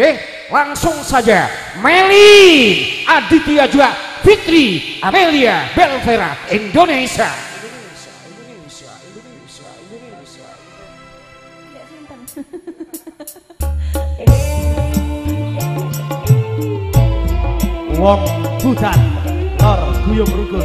Oke, langsung saja Meli Aditya juga Fitri Amelia Belvera Indonesia. Wong Butan Lor Guyub Rukun.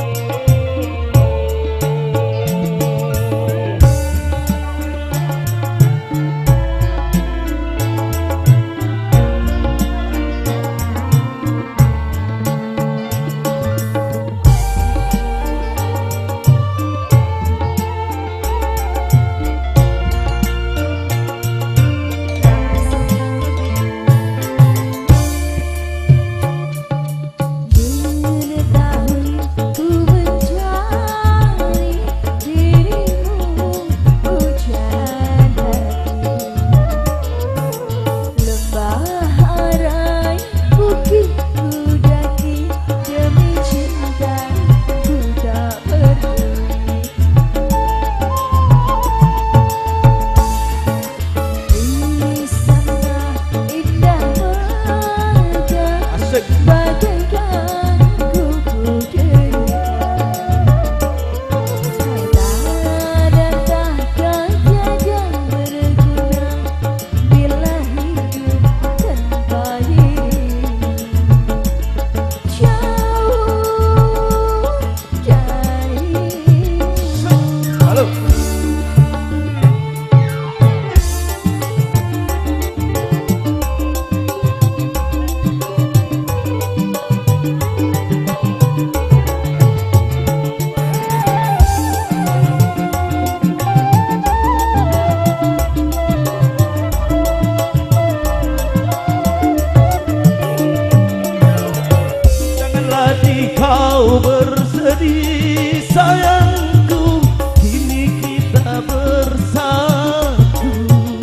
Bersedih sayangku, kini kita bersatu.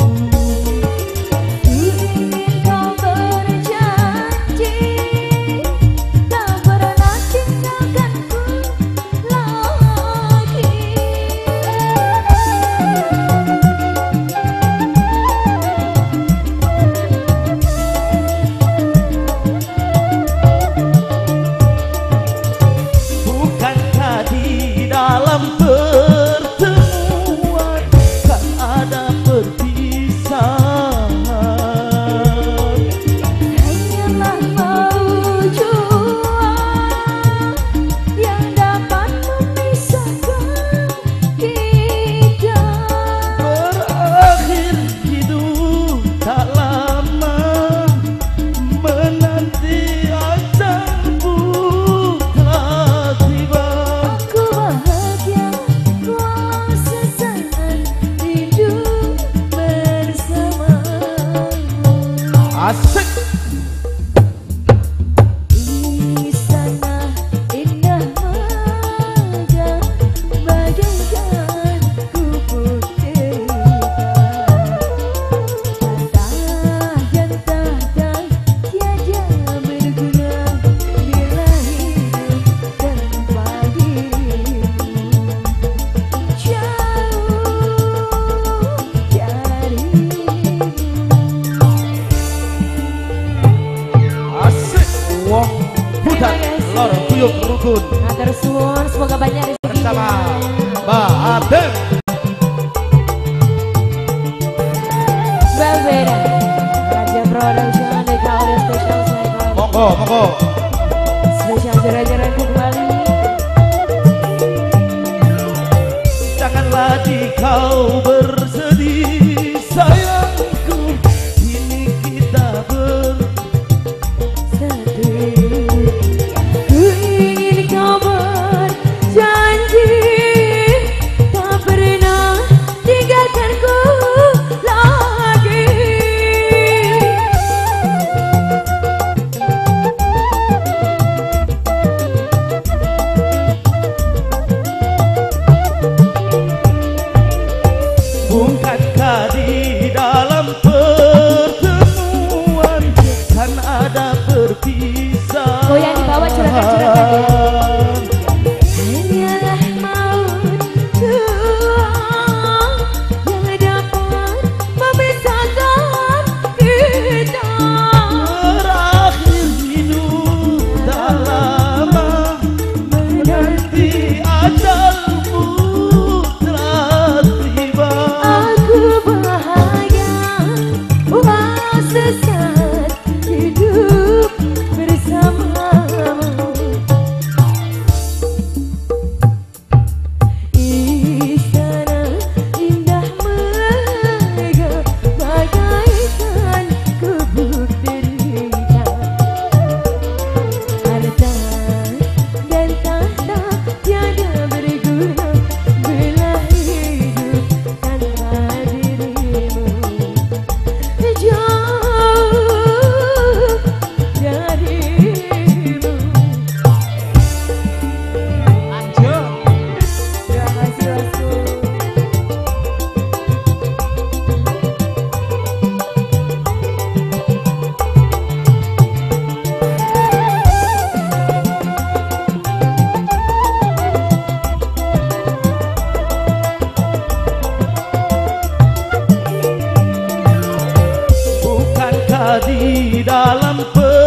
Ingin kau berjanji tak pernah tinggalkanku lagi. Dalam pertemuan kan ada perpisahan, Hanyalah maujuan yang dapat memisahkan kita. berakhir hidup tak lama, menanti ajal buta tiba. Asik. Di sana indah megah bagaikan kupu hitam. Patah dan tiada berguna bila hidup tanpa dirimu. Jauh darimu. Wong Butan Lor Guyub Rukun. Agar suwun semoga banyak rezekinya. Bersama Mbak Adem. Belvera Raja Production dari Audio Special Saigon. Monggo, monggo. Spesial jarak-jarak kembali. Janganlah kau bersedih sayangku, kini kita Ku ingin kau berjanji tak pernah tinggalkanku lagi. bukan sesaat hidup bersamamu. Istana indah megah bagaikan gubuk derita. Harta dan tahta tiada berguna bila hidup tanpa dirimu. Jauh darimu. Terima kasih bosku. Bukankah di dalam